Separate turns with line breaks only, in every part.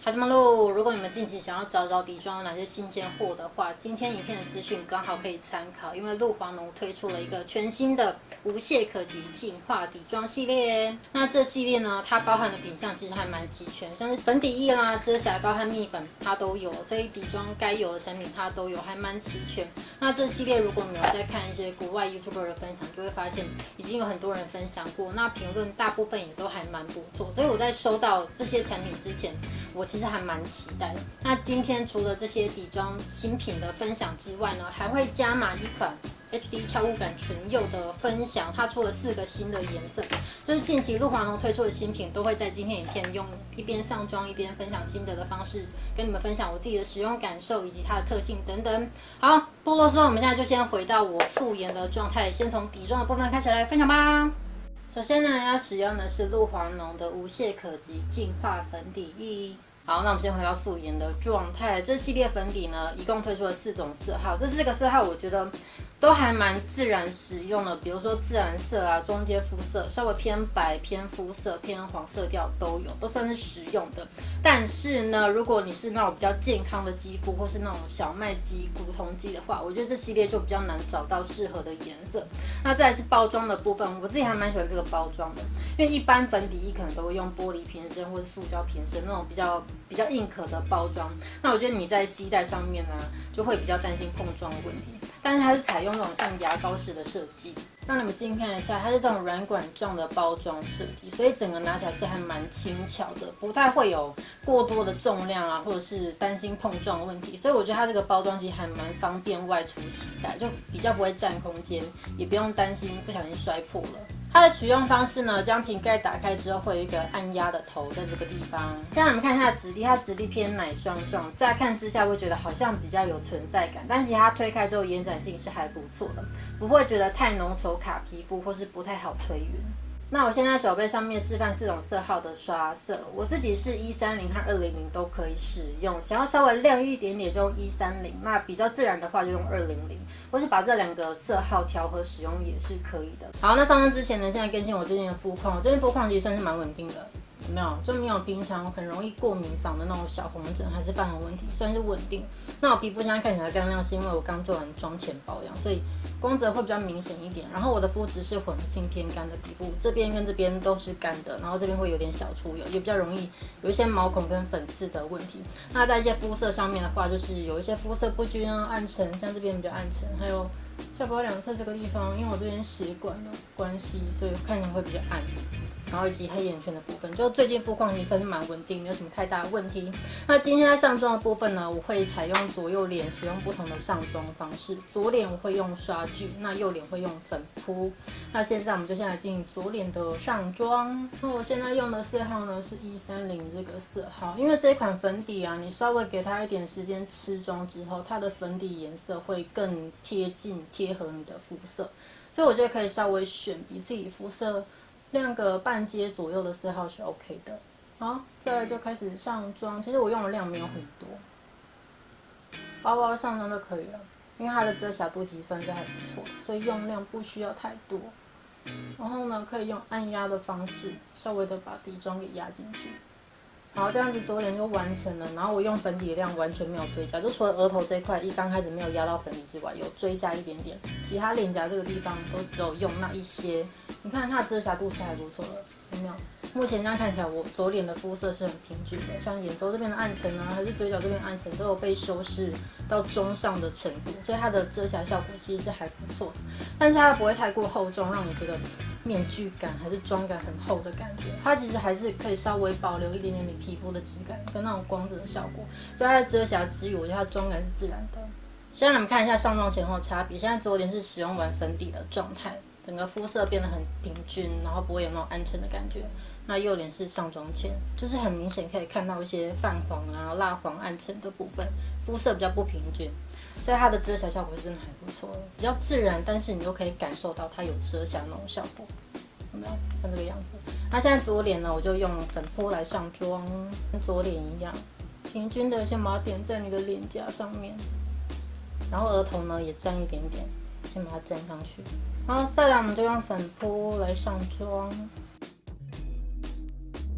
孩子们喽！如果你们近期想要找底妆有哪些新鲜货的话，今天影片的资讯刚好可以参考，因为露华浓推出了一个全新的无懈可击净化底妆系列。那这系列呢，它包含的品项其实还蛮齐全，像是粉底液啦、遮瑕膏和蜜粉它都有，所以底妆该有的产品它都有，还蛮齐全。那这系列如果你有在看一些国外 YouTuber 的分享，就会发现已经有很多人分享过，那评论大部分也都还蛮不错。所以我在收到这些产品之前，我其实还蛮期待的。那今天除了这些底妆新品的分享之外呢，还会加码一款 HD 俏雾感唇釉的分享，它出了4个新的颜色，就是近期露华浓推出的新品，都会在今天影片用一边上妆一边分享心得的方式，跟你们分享我自己的使用感受以及它的特性等等。好，不啰嗦，我们现在就先回到我素颜的状态，先从底妆的部分开始来分享吧。首先呢，要使用的是露华浓的无懈可击净化粉底液。好，那我们先回到素颜的状态。这系列粉底呢，一共推出了4种色号。这4个色号我觉得都还蛮自然实用的，比如说自然色啊、中间肤色、稍微偏白、偏肤色、偏黄色调都有，都算是实用的。但是呢，如果你是那种比较健康的肌肤，或是那种小麦肌、古铜肌的话，我觉得这系列就比较难找到适合的颜色。那再来是包装的部分，我自己还蛮喜欢这个包装的，因为一般粉底液可能都会用玻璃瓶身或者塑胶瓶身那种比较硬壳的包装，那我觉得你在携带上面呢，就会比较担心碰撞的问题。但是它是采用那种像牙膏式的设计，让你们近看一下，它是这种软管状的包装设计，所以整个拿起来是还蛮轻巧的，不太会有过多的重量啊，或者是担心碰撞的问题。所以我觉得它这个包装其实还蛮方便外出携带，就比较不会占空间，也不用担心不小心摔破了。它的取用方式呢，将瓶盖打开之后，会有一个按压的头在这个地方。让你们看一下质地，它质地偏奶霜状，乍看之下会觉得好像比较有存在感，但其实它推开之后延展性是还不错的，不会觉得太浓稠卡皮肤，或是不太好推匀。那我现在手背上面示范4种色号的刷色，我自己是130和200都可以使用，想要稍微亮一点点就用130，那比较自然的话就用200，或是把这2个色号调和使用也是可以的。好，那上妆之前呢，现在更新我最近的肤况，我最近肤况其实算是蛮稳定的。有没有？就没有平常很容易过敏长的那种小红疹，还是泛红问题，算是稳定。那我皮肤现在看起来亮亮，是因为我刚做完妆前保养，所以光泽会比较明显一点。然后我的肤质是混合性偏干的皮肤，这边跟这边都是干的，然后这边会有点小出油，也比较容易有一些毛孔跟粉刺的问题。那在一些肤色上面的话，就是有一些肤色不均啊、暗沉，像这边比较暗沉，还有下巴两侧这个地方，因为我这边血管的关系，所以看起来会比较暗。然后以及黑眼圈的部分，就最近肤况其实算是蛮稳定，没有什么太大的问题。那今天在上妆的部分呢，我会采用左右脸使用不同的上妆方式。左脸我会用刷具，那右脸会用粉扑。那现在我们就先来进行左脸的上妆。那我现在用的色号呢是130这个色号，因为这款粉底啊，你稍微给它一点时间吃妆之后，它的粉底颜色会更贴合你的肤色，所以我觉得可以稍微选比自己肤色亮个半阶左右的色号是 OK 的。好，再来就开始上妆。其实我用的量没有很多，薄薄上妆就可以了，因为它的遮瑕度其实算是还不错，所以用量不需要太多。然后呢，可以用按压的方式，稍微的把底妆给压进去。好，这样子左脸就完成了。然后我用粉底的量完全没有追加，就除了额头这一块刚开始没有压到粉底之外，有追加一点点，其他脸颊这个地方都只有用那一些。你看它的遮瑕度是还不错的，有没有？目前这样看起来，我左脸的肤色是很平均的，像眼周这边的暗沉啊，还是嘴角这边的暗沉，都有被修饰到中上的程度，所以它的遮瑕效果其实是还不错的。但是它不会太过厚重，让你觉得面具感还是妆感很厚的感觉。它其实还是可以稍微保留一点点你皮肤的质感跟那种光泽的效果。所以它的遮瑕之余，我觉得它的妆感是自然的。先让你们看一下上妆前后的差别。现在左脸是使用完粉底的状态，整个肤色变得很平均，然后不会有那种暗沉的感觉。那右脸是上妆前，就是很明显可以看到一些泛黄啊、蜡黄、暗沉的部分，肤色比较不平均，所以它的遮瑕效果是真的还不错，比较自然，但是你又可以感受到它有遮瑕那种效果，有没有？像这个样子。那现在左脸呢，我就用粉扑来上妆，跟左脸一样，平均的先把它点在你的脸颊上面，然后额头呢也沾一点点，先把它沾上去。然后再来我们就用粉扑来上妆。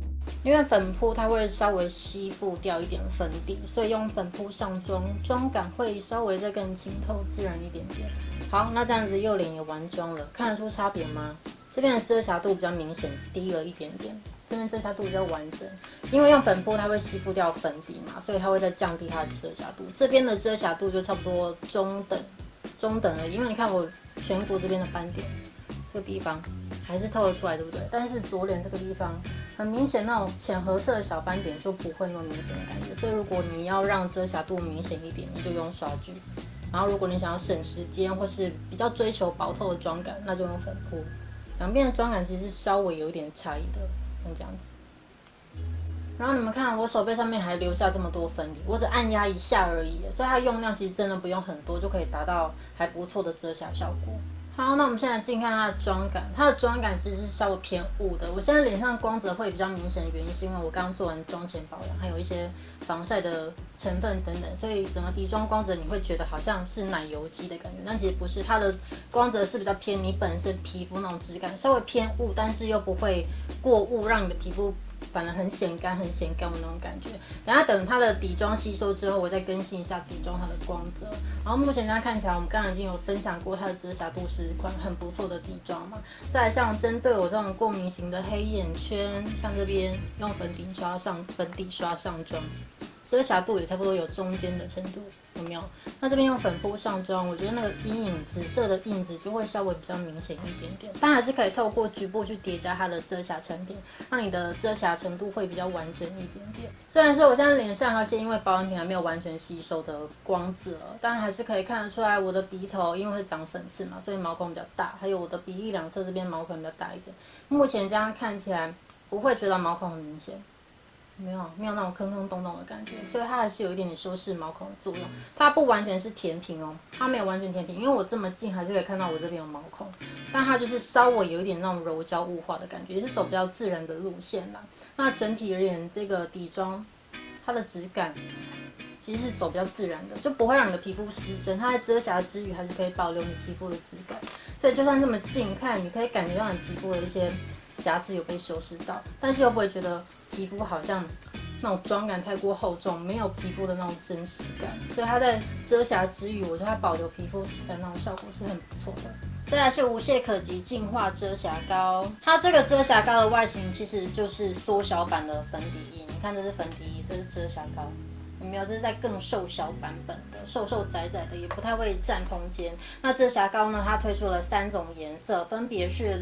因为粉扑它会稍微吸附掉一点粉底，所以用粉扑上妆，妆感会稍微再更清透自然一点点。好，那这样子右脸也完妆了，看得出差别吗？这边的遮瑕度比较明显，低了一点点。这边遮瑕度比较完整，因为用粉扑它会吸附掉粉底嘛，所以它会再降低它的遮瑕度。这边的遮瑕度就差不多中等而已，因为你看我颧骨这边的斑点，这个地方还是透得出来，对不对？但是左脸这个地方很明显那种浅褐色的小斑点就不会那么明显的感觉。所以如果你要让遮瑕度明显一点，你就用刷具。然后如果你想要省时间或是比较追求薄透的妆感，那就用粉扑。两边的妆感其实稍微有一点差异的。这样子，然后你们看我手背上面还留下这么多粉底，我只按压一下而已，所以它用量其实真的不用很多就可以达到还不错的遮瑕效果。好，那我们现在近看它的妆感，它的妆感其实是稍微偏雾的。我现在脸上光泽会比较明显的原因，是因为我刚做完妆前保养，还有一些防晒的成分等等，所以整个底妆光泽你会觉得好像是奶油肌的感觉，但其实不是，它的光泽是比较偏你本身皮肤那种质感，稍微偏雾，但是又不会过雾，让你的皮肤反而很显干的那种感觉。等它的底妆吸收之后，我再更新一下底妆它的光泽。然后目前大家看起来，我们刚刚已经有分享过它的遮瑕度是款很不错的底妆嘛。再来像针对我这种过敏型的黑眼圈，像这边用粉底刷上妆，遮瑕度也差不多有中间的程度，有没有？那这边用粉扑上妆，我觉得那个阴影紫色的印子就会稍微比较明显一点点，但还是可以透过局部去叠加它的遮瑕成品，让你的遮瑕程度会比较完整一点点。虽然说我现在脸上还有些因为保养品还没有完全吸收的光泽，但还是可以看得出来我的鼻头因为会长粉刺嘛，所以毛孔比较大，还有我的鼻翼两侧这边毛孔比较大一点。目前这样看起来不会觉得毛孔很明显。没有那种坑坑洞洞的感觉，所以它还是有一点点修饰毛孔的作用。它不完全是填平哦，它没有完全填平，因为我这么近还是可以看到我这边有毛孔，但它就是稍微有一点那种柔焦雾化的感觉，也是走比较自然的路线啦。那整体而言，这个底妆它的质感其实是走比较自然的，就不会让你的皮肤失真。它在遮瑕之余还是可以保留你皮肤的质感，所以就算这么近看，你可以感觉到你皮肤的一些瑕疵有被修饰到，但是又不会觉得皮肤好像那种妆感太过厚重，没有皮肤的那种真实感。所以它在遮瑕之余，我觉得它保留皮肤质感那种效果是很不错的。再来是无懈可击净化遮瑕膏，它这个遮瑕膏的外形其实就是缩小版的粉底液。你看这是粉底液，这是遮瑕膏。有没有？这是在更瘦小版本的，瘦瘦窄窄的，也不太会占空间。那遮瑕膏呢？它推出了3种颜色，分别是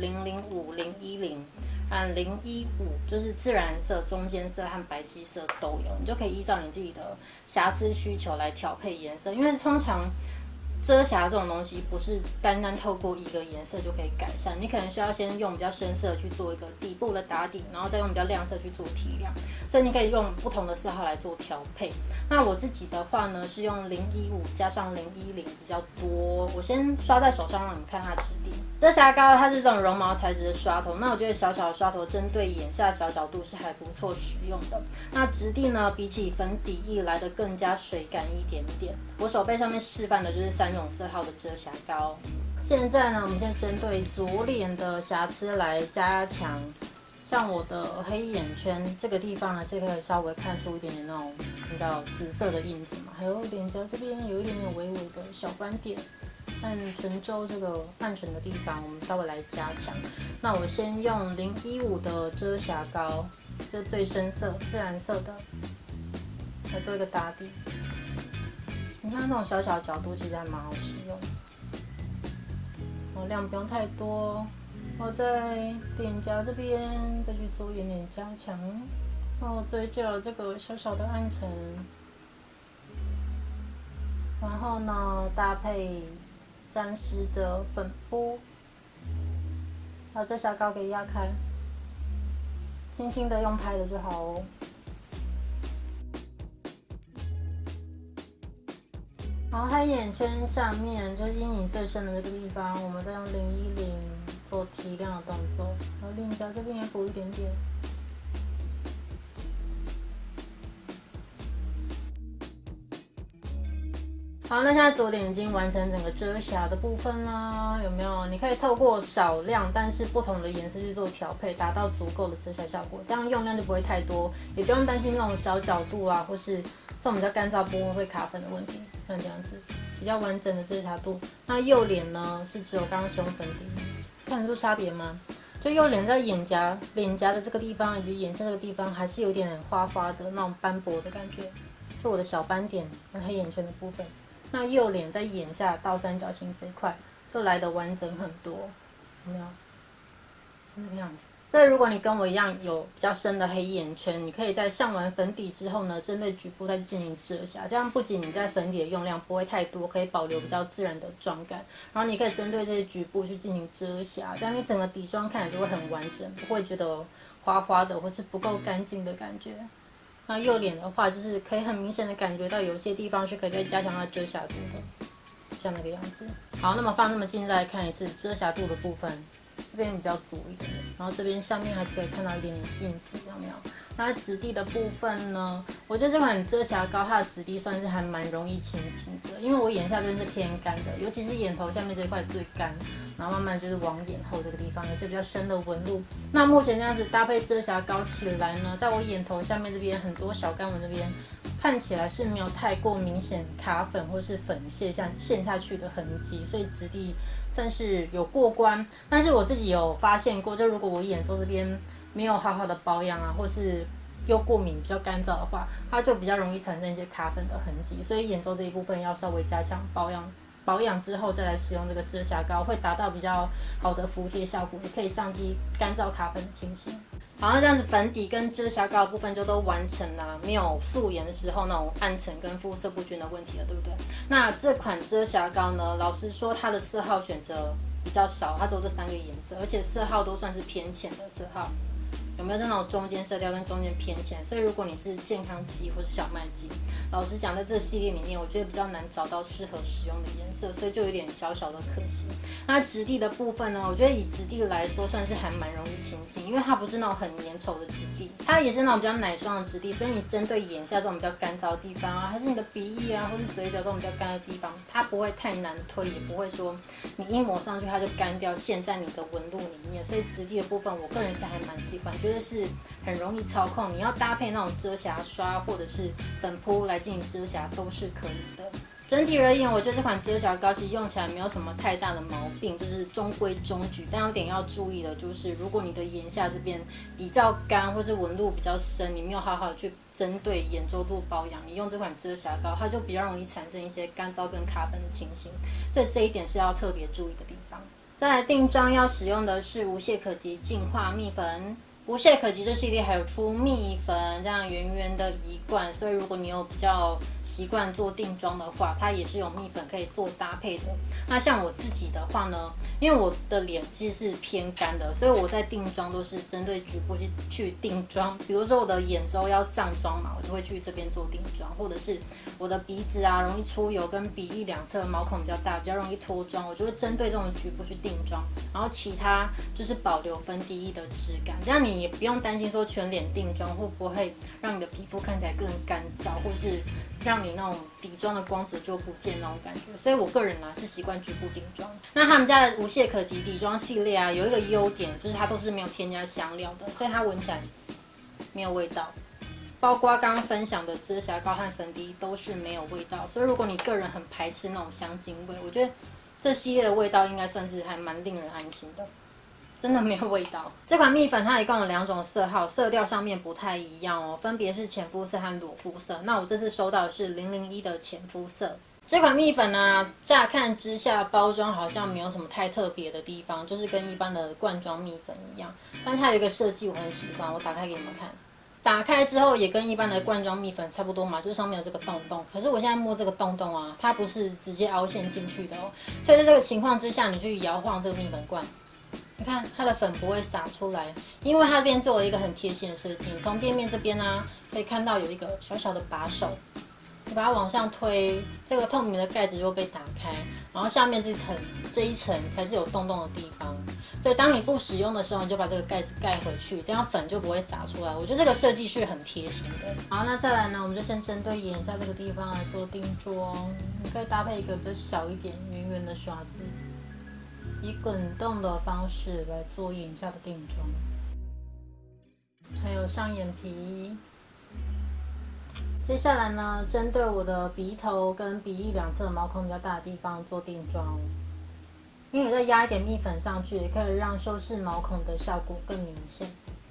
005、010和015，就是自然色、中间色和白皙色都有。你就可以依照你自己的瑕疵需求来调配颜色，因为通常遮瑕这种东西不是单单透过一个颜色就可以改善，你可能需要先用比较深色去做一个底部的打底，然后再用比较亮色去做提亮，所以你可以用不同的色号来做调配。那我自己的话呢，是用015加上010比较多。我先刷在手上让你们看它的质地。遮瑕膏它是这种绒毛材质的刷头，那我觉得小小的刷头针对眼下小角度是还不错使用的。那质地呢，比起粉底液来的更加水感一点点。我手背上面示范的就是3种色号的遮瑕膏。现在呢，我们先针对左脸的瑕疵来加强。像我的黑眼圈这个地方还是可以稍微看出一点点那种比较紫色的印子嘛，还有脸颊这边有一点点微微的小斑点，但唇周这个暗沉的地方我们稍微来加强。那我先用015的遮瑕膏，就最深色自然色的，来做一个打底。你看那种小小的角度其实还蛮好使用，量不用太多。我在脸颊这边再去做一点点加强，然后嘴角这个小小的暗沉，然后呢搭配沾湿的粉扑，把遮瑕膏给压开，轻轻的用拍的就好哦。然后黑眼圈下面就是阴影最深的这个地方，我们再用010做提亮的动作，然后脸颊这边也补一点点。 好，那现在左脸已经完成整个遮瑕的部分啦，有没有？你可以透过少量但是不同的颜色去做调配，达到足够的遮瑕效果，这样用量就不会太多，也不用担心那种小角度啊，或是这种比较干燥部分会卡粉的问题。像这样子比较完整的遮瑕度。那右脸呢是只有刚刚使用粉底，看得出差别吗？就右脸在脸颊的这个地方以及眼线这个地方，还是有点花花的那种斑驳的感觉，就我的小斑点跟黑眼圈的部分。那右脸在眼下倒三角形这一块就来得完整很多，有没有？那个样子。所以如果你跟我一样有比较深的黑眼圈，你可以在上完粉底之后呢，针对局部再进行遮瑕，这样不仅你在粉底的用量不会太多，可以保留比较自然的妆感，然后你可以针对这些局部去进行遮瑕，这样你整个底妆看起来就会很完整，不会觉得花花的或是不够干净的感觉。那右脸的话，就是可以很明显的感觉到有些地方是可以再加强它遮瑕度的，像那个样子。好，那么放那么近再来看一次遮瑕度的部分，这边比较足一点，然后这边下面还是可以看到一点点印子，有没有？那质地的部分呢，我觉得这款遮瑕膏它的质地算是还蛮容易清净的，因为我眼下真的是偏干的，尤其是眼头下面这一块最干，然后慢慢就是往眼后这个地方也是比较深的纹路。那目前这样子搭配遮瑕膏起来呢，在我眼头下面这边很多小干纹这边，看起来是没有太过明显卡粉或是粉陷下去的痕迹，所以质地算是有过关。但是我自己有发现过，就如果我眼周这边没有好好的保养啊，或是又过敏比较干燥的话，它就比较容易产生一些卡粉的痕迹，所以眼周这一部分要稍微加强保养之后再来使用这个遮瑕膏，会达到比较好的服帖效果，也可以降低干燥卡粉的情形。好，那这样子粉底跟遮瑕膏的部分就都完成了，没有素颜的时候那种暗沉跟肤色不均的问题了，对不对？那这款遮瑕膏呢，老实说它的色号选择比较少，它只有这3个颜色，而且色号都算是偏浅的色号。有没有那种中间色调跟中间偏浅？所以如果你是健康肌或是小麦肌，老实讲，在这个系列里面，我觉得比较难找到适合使用的颜色，所以就有点小小的可惜。那质地的部分呢，我觉得以质地来说，算是还蛮容易清净，因为它不是那种很粘稠的质地，它也是那种比较奶霜的质地，所以你针对眼下这种比较干燥的地方啊，还是你的鼻翼啊，或是嘴角这种比较干的地方，它不会太难推，也不会说你一抹上去它就干掉，陷在你的纹路里面。所以质地的部分，我个人是还蛮喜欢，觉得是很容易操控。你要搭配那种遮瑕刷或者是粉扑来进行遮瑕都是可以的。整体而言，我觉得这款遮瑕膏其实用起来没有什么太大的毛病，就是中规中矩。但有点要注意的就是，如果你的眼下这边比较干，或是纹路比较深，你没有好好的去针对眼周度保养，你用这款遮瑕膏，它就比较容易产生一些干燥跟卡粉的情形。所以这一点是要特别注意的地方。再来定妆要使用的是无懈可击净化蜜粉。无懈可击这系列还有出蜜粉，这样圆圆的一罐，所以如果你有比较习惯做定妆的话，它也是有蜜粉可以做搭配的。那像我自己的话呢，因为我的脸其实是偏干的，所以我在定妆都是针对局部去定妆。比如说我的眼周要上妆嘛，我就会去这边做定妆，或者是我的鼻子啊容易出油，跟鼻翼两侧毛孔比较大，比较容易脱妆，我就会针对这种局部去定妆，然后其他就是保留粉底液的质感，这样你也不用担心说全脸定妆会不会让你的皮肤看起来更干燥，或是让你那种底妆的光泽就不见那种感觉。所以我个人是习惯局部定妆。那他们家的无懈可击底妆系列有一个优点，就是它都是没有添加香料的，所以它闻起来没有味道。包括刚刚分享的遮瑕膏和粉底都是没有味道，所以如果你个人很排斥那种香精味，我觉得这系列的味道应该算是还蛮令人安心的。真的没有味道。这款蜜粉它一共有2种色号，色调上面不太一样哦，分别是浅肤色和裸肤色。那我这次收到的是001的浅肤色。这款蜜粉呢，乍看之下包装好像没有什么太特别的地方，就是跟一般的罐装蜜粉一样。但它有一个设计我很喜欢，我打开给你们看。打开之后也跟一般的罐装蜜粉差不多嘛，就是上面有这个洞洞。可是我现在摸这个洞洞啊，它不是直接凹陷进去的哦。所以在这个情况之下，你去摇晃这个蜜粉罐。你看它的粉不会洒出来，因为它这边做了一个很贴心的设计。从店面这边可以看到有一个小小的把手， 你把它往上推，这个透明的盖子就会被打开，然后下面这一层才是有洞洞的地方。所以当你不使用的时候，你就把这个盖子盖回去，这样粉就不会洒出来。我觉得这个设计是很贴心的。好，那再来呢，我们就先针对眼下这个地方来做定妆。你可以搭配一个比较小一点、圆圆的刷子，以滚动的方式来做眼下的定妆。还有上眼皮。接下来呢，针对我的鼻头跟鼻翼两侧毛孔比较大的地方做定妆。因为再压一点蜜粉上去，也可以让修饰毛孔的效果更明显。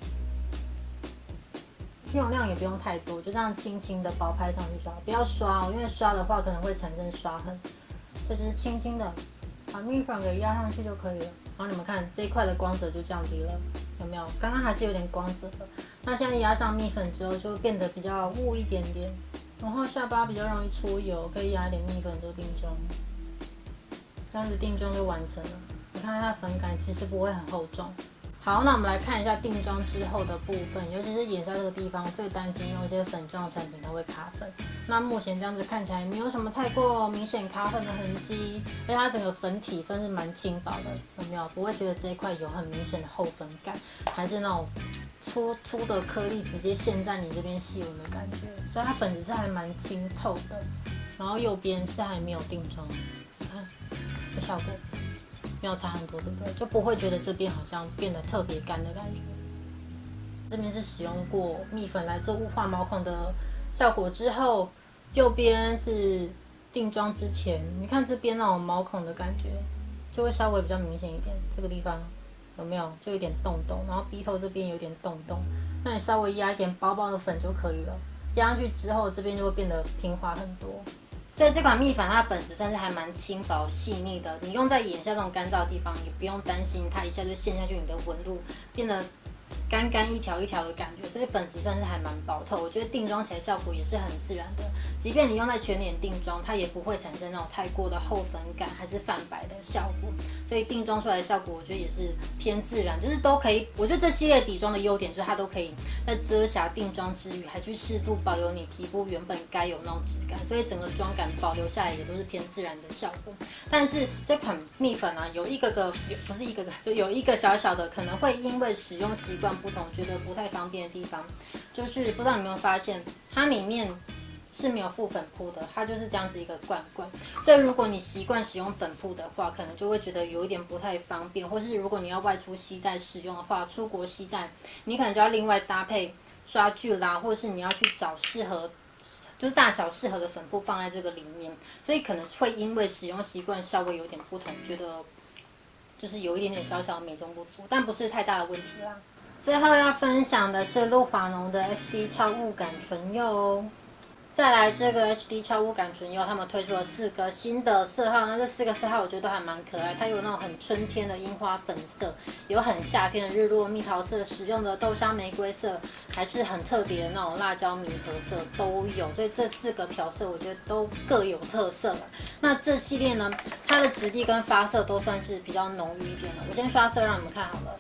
用量也不用太多，就这样轻轻的薄拍上去刷，不要刷哦，因为刷的话可能会产生刷痕。所以就是轻轻的把蜜粉给压上去就可以了。然后你们看这一块的光泽就降低了，有没有？刚刚还是有点光泽的，那现在压上蜜粉之后就变得比较雾一点点，然后下巴比较容易出油，可以压一点蜜粉做定妆。这样子定妆就完成了。你看它粉感其实不会很厚重。好，那我们来看一下定妆之后的部分，尤其是眼下这个地方，最担心用一些粉状产品它会卡粉。那目前这样子看起来没有什么太过明显卡粉的痕迹，而且它整个粉体算是蛮轻薄的，有没有？不会觉得这一块有很明显的厚粉感，还是那种粗粗的颗粒直接陷在你这边细纹的感觉，所以它粉质是还蛮清透的。然后右边是还没有定妆，你看。的效果没有差很多，对不对？就不会觉得这边好像变得特别干的感觉。这边是使用过蜜粉来做雾化毛孔的效果之后，右边是定妆之前，你看这边那种毛孔的感觉就会稍微比较明显一点。这个地方有没有？就有点洞洞，然后鼻头这边有点洞洞，那你稍微压一点薄薄的粉就可以了。压上去之后，这边就会变得平滑很多。所以这款蜜粉它的本质算是还蛮轻薄细腻的，你用在眼下这种干燥的地方，也不用担心它一下就陷下去你的纹路，变得干干一条一条的感觉，所以粉质算是还蛮薄透。我觉得定妆起来效果也是很自然的，即便你用在全脸定妆，它也不会产生那种太过的厚粉感还是泛白的效果。所以定妆出来的效果，我觉得也是偏自然，就是都可以。我觉得这系列底妆的优点就是它都可以在遮瑕定妆之余，还去适度保留你皮肤原本该有那种质感，所以整个妆感保留下来也都是偏自然的效果。但是这款蜜粉啊，有一个小小的可能会因为使用习惯不同，觉得不太方便的地方，就是不知道你有没有发现，它里面是没有附粉扑的，它就是这样子一个罐罐。所以如果你习惯使用粉扑的话，可能就会觉得有一点不太方便，或是如果你要外出携带使用的话，出国携带，你可能就要另外搭配刷具啦，或者是你要去找适合。就是大小适合的粉扑放在这个里面，所以可能会因为使用习惯稍微有点不同，觉得就是有一点点小小的美中不足，但不是太大的问题啦。最后要分享的是露华浓的 HD 超雾感唇釉哦。再来这个 HD 超雾感唇釉，他们推出了4个新的色号，那这4个色号我觉得都还蛮可爱。它有那种很春天的樱花粉色，有很夏天的日落蜜桃色，使用的豆沙玫瑰色，还是很特别的那种辣椒米合色都有。所以这4个调色我觉得都各有特色了。那这系列呢，它的质地跟发色都算是比较浓郁一点的。我先刷色让你们看好了。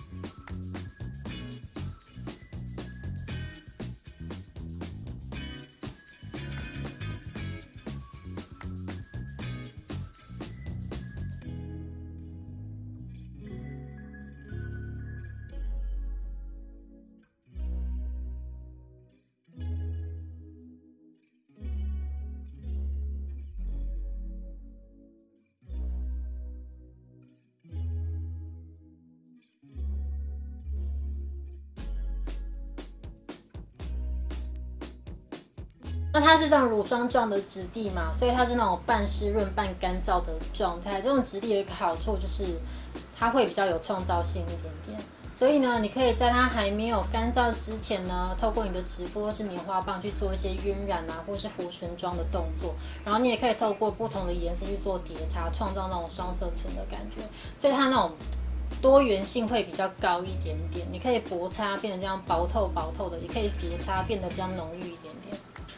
那它是这种乳霜状的质地嘛，所以它是那种半湿润半干燥的状态。这种质地有一个好处就是它会比较有创造性一点点，所以呢，你可以在它还没有干燥之前呢，透过你的指腹或是棉花棒去做一些晕染啊，或是糊唇妆的动作，然后你也可以透过不同的颜色去做叠擦，创造那种双色唇的感觉，所以它那种多元性会比较高一点点。你可以薄擦变得这样薄透薄透的，也可以叠擦变得比较浓郁一点点。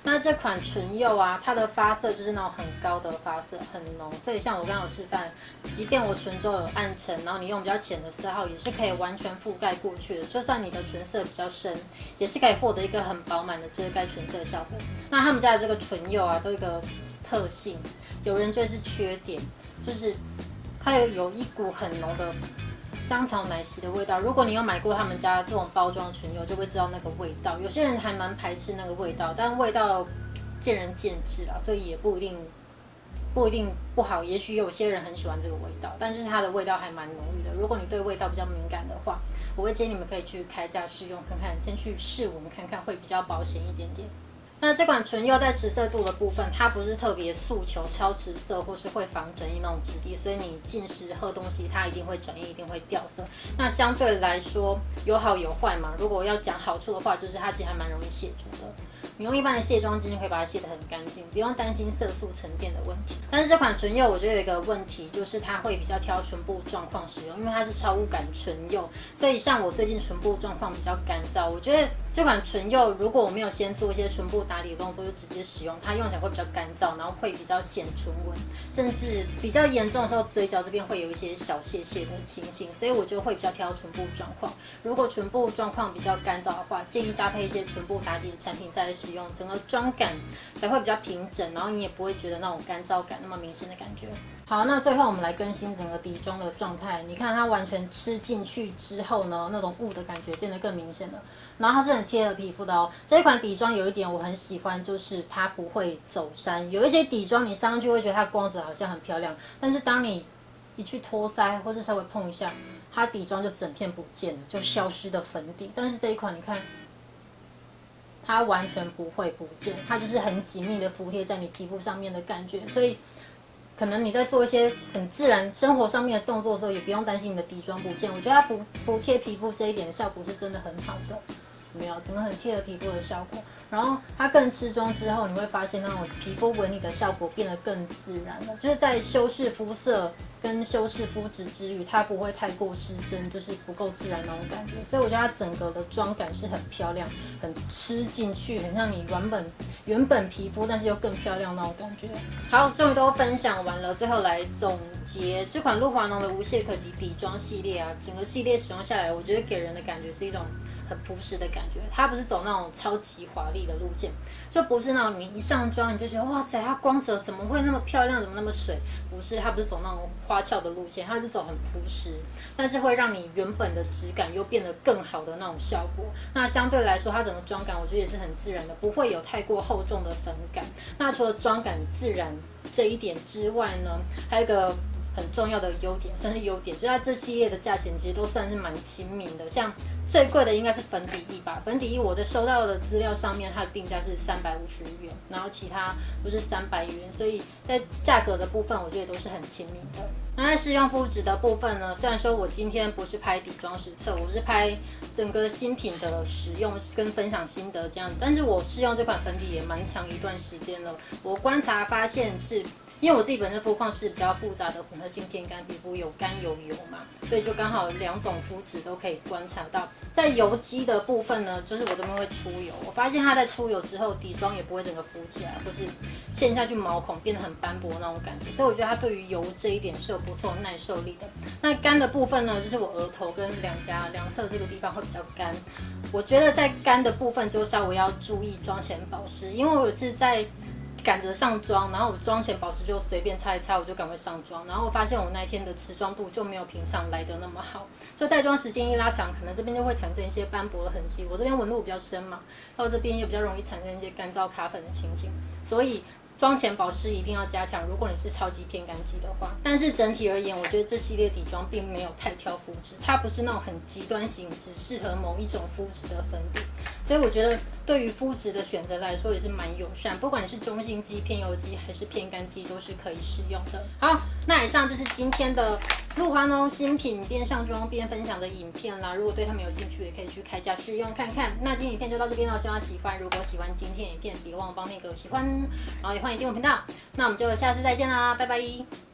那这款唇釉啊，它的发色就是那种很高的发色，很浓，所以像我刚刚有示范，即便我唇周有暗沉，然后你用比较浅的色号，也是可以完全覆盖过去的。就算你的唇色比较深，也是可以获得一个很饱满的遮盖唇色的效果。那他们家的这个唇釉啊，都有一个特性，有人觉得是缺点，就是它有一股很浓的香草奶昔的味道。如果你有买过他们家这种包装的唇釉，就会知道那个味道。有些人还蛮排斥那个味道，但味道见仁见智啦，所以也不一定不好。也许有些人很喜欢这个味道，但是它的味道还蛮浓郁的。如果你对味道比较敏感的话，我会建议你们可以去开价试用看看，先去试闻看看，会比较保险一点点。那这款唇釉在持色度的部分，它不是特别诉求超持色或是会防转印那种质地，所以你进食喝东西它一定会转印，一定会掉色。那相对来说有好有坏嘛。如果要讲好处的话，就是它其实还蛮容易卸除的。你用一般的卸妆巾就可以把它卸得很干净，不用担心色素沉淀的问题。但是这款唇釉我觉得有一个问题，就是它会比较挑唇部状况使用，因为它是超雾感唇釉，所以像我最近唇部状况比较干燥，我觉得这款唇釉如果我没有先做一些唇部打理的动作就直接使用，它用起来会比较干燥，然后会比较显唇纹，甚至比较严重的时候嘴角这边会有一些小屑屑的情形，所以我就会比较挑唇部状况。如果唇部状况比较干燥的话，建议搭配一些唇部打底的产品再来使用，整个妆感才会比较平整，然后你也不会觉得那种干燥感那么明显的感觉。好，那最后我们来更新整个底妆的状态。你看它完全吃进去之后呢，那种雾的感觉变得更明显了。然后它是很贴合皮肤的哦。这一款底妆有一点我很喜欢，就是它不会走山。有一些底妆你上去会觉得它光泽好像很漂亮，但是当你一去托腮或是稍微碰一下，它底妆就整片不见了，就消失的粉底。但是这一款你看，它完全不会不见，它就是很紧密的服贴在你皮肤上面的感觉，所以可能你在做一些很自然生活上面的动作的时候，也不用担心你的底妆不见。我觉得它服贴皮肤这一点的效果是真的很好的。没有，整个很贴合皮肤的效果。然后它更持妆之后，你会发现那种皮肤纹理的效果变得更自然了。就是在修饰肤色跟修饰肤质之余，它不会太过失真，就是不够自然那种感觉。所以我觉得它整个的妆感是很漂亮，很吃进去，很像你原本皮肤，但是又更漂亮那种感觉。好，终于都分享完了，最后来总结这款露华浓的无懈可击底妆系列啊，整个系列使用下来，我觉得给人的感觉是一种很朴实的感觉。它不是走那种超级华丽的路线，就不是那种你一上妆你就觉得哇塞，它光泽怎么会那么漂亮，怎么那么水？不是，它不是走那种花俏的路线，它是走很朴实，但是会让你原本的质感又变得更好的那种效果。那相对来说，它整个妆感我觉得也是很自然的，不会有太过厚重的粉感。那除了妆感自然这一点之外呢，还有一个很重要的优点，甚至优点，就是它这系列的价钱其实都算是蛮亲民的。像最贵的应该是粉底液吧，粉底液我的收到的资料上面，它的定价是350元，然后其他都是300元，所以在价格的部分，我觉得都是很亲民的。那在试用肤质的部分呢，虽然说我今天不是拍底妆实测，我是拍整个新品的使用跟分享心得这样，但是我试用这款粉底也蛮长一段时间了，我观察发现是。因为我自己本身肤况是比较复杂的混合性偏干皮肤，有干有油嘛，所以就刚好两种肤质都可以观察到。在油肌的部分呢，就是我这边会出油，我发现它在出油之后，底妆也不会整个浮起来，或是陷下去毛孔变得很斑驳那种感觉，所以我觉得它对于油这一点是有不错的耐受力的。那干的部分呢，就是我额头跟两侧这个地方会比较干，我觉得在干的部分就稍微要注意妆前保湿，因为我有一次在赶着上妆，然后我妆前保湿就随便擦一擦，我就赶快上妆，然后我发现我那一天的持妆度就没有平常来的那么好，就带妆时间一拉长，可能这边就会产生一些斑驳的痕迹。我这边纹路比较深嘛，还有这边也比较容易产生一些干燥卡粉的情形，所以妆前保湿一定要加强，如果你是超级偏干肌的话。但是整体而言，我觉得这系列底妆并没有太挑肤质，它不是那种很极端型，只适合某一种肤质的粉底，所以我觉得对于肤质的选择来说也是蛮友善，不管你是中性肌、偏油肌还是偏干肌，都是可以使用的。好，那以上就是今天的露华浓新品边上妆边分享的影片啦。如果对他们有兴趣，也可以去开价试用看看。那今天影片就到这边了，希望喜欢。如果喜欢今天影片，别忘了帮那个喜欢，然后也欢迎订阅频道。那我们就下次再见啦，拜拜。